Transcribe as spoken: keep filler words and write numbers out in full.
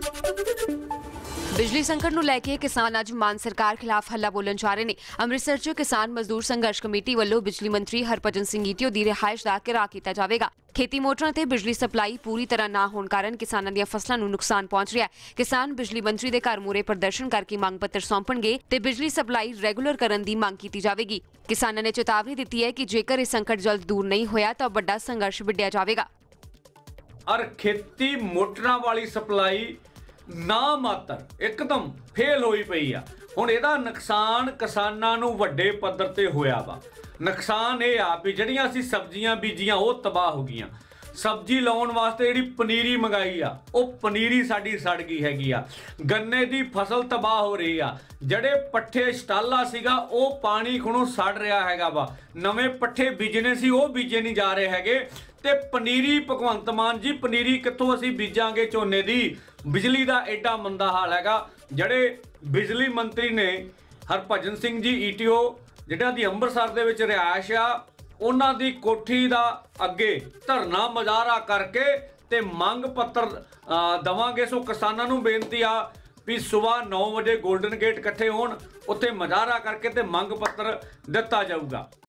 बिजली संकट ਨੂੰ ਲੈ ਕੇ ਕਿਸਾਨ ਅੱਜ ਮਾਨ ਸਰਕਾਰ ਖਿਲਾਫ ਹੱਲਾ ਬੋਲਣ ਜਾ ਰਹੇ ਨੇ। ਅੰਮ੍ਰਿਤਸਰ 'ਚ ਕਿਸਾਨ ਮਜ਼ਦੂਰ ਸੰਘਰਸ਼ ਕਮੇਟੀ ਵੱਲੋਂ ਬਿਜਲੀ ਮੰਤਰੀ ਹਰਭਜਨ ਸਿੰਘ ਈਟੀਓ ਦੀ ਰਿਹਾਇਸ਼ ਦਾ ਘਿਰਾਓ ਕੀਤਾ ਜਾਵੇਗਾ। खेती मोटरां ते बिजली सप्लाई पूरी तरह ना होने कारण किसानां ਦੀਆਂ फसलां ਨੂੰ नुकसान पहुंच रहा है। किसान बिजली मंत्री ਦੇ ਘਰ ਮੂਹਰੇ प्रदर्शन करके ਮੰਗ पत्र सौंपणगे ते बिजली सप्लाई रेगुलर करन दी मांग की जावेगी। किसानां ने चेतावनी दी है कि जेकर यह संकट जल्द दूर नहीं होया तो बड़ा संघर्ष विढ़िया जावेगा। और खेती मोटरां वाली सप्लाई ना मात्र एकदम फेल होई पई आ। हुण इहदा नुकसान किसानां नूं वड्डे पੱਧਰ ते होया वा। नुकसान ये आ भी जड़ियां असीं सब्जियां बीजियां वो तबाह हो गईयां। सब्जी लाउण वास्ते जिहड़ी पनीरी मंगाई आ वो पनीरी साडी सड़ गई हैगी आ। गन्ने दी फसल तबाह हो रही आ। जड़े पट्ठे स्टाला सीगा वो पानी खुणों सड़ रहा हैगा वा। नवे पट्ठे बीजने सी वो बीजे नहीं जा रहे हैगे ते पनीरी भगवंत मान जी पनीरी कित्थों असीं बीजांगे झोने दी। बिजली दा एडा मंदा हाल हैगा। जड़े बिजली मंत्री ने हरभजन सिंह जी ईटीओ जिहड़ा दी अंमृतसर दे विच रिहायश आ उन्हां दी कोठी दा अगे धरना मुजाहरा करके ते मंग पत्र दवांगे। सो किसानां नूं बेनती आ भी सुबह नौ बजे गोल्डन गेट इकट्ठे होण उत्थे मुजाहरा करके ते मंग पत्र दिता जाऊगा।